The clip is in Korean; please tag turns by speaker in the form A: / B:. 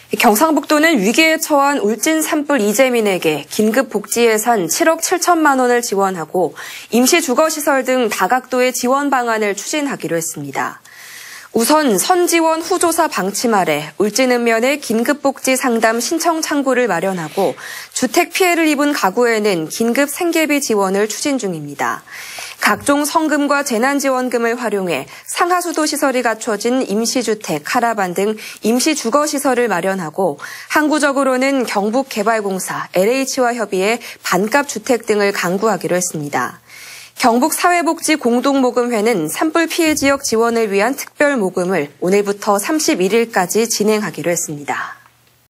A: 경상북도는 위기에 처한 울진 산불 이재민에게 긴급 복지 예산 7억 7천만 원을 지원하고 임시주거시설 등 다각도의 지원 방안을 추진하기로 했습니다. 우선 선지원 후조사 방침 아래 울진읍면에 긴급복지 상담 신청 창구를 마련하고 주택 피해를 입은 가구에는 긴급 생계비 지원을 추진 중입니다. 각종 성금과 재난지원금을 활용해 상하수도 시설이 갖춰진 임시주택, 카라반 등 임시주거시설을 마련하고 항구적으로는 경북개발공사, LH와 협의해 반값주택 등을 강구하기로 했습니다. 경북사회복지공동모금회는 산불 피해 지역 지원을 위한 특별 모금을 오늘부터 31일까지 진행하기로 했습니다.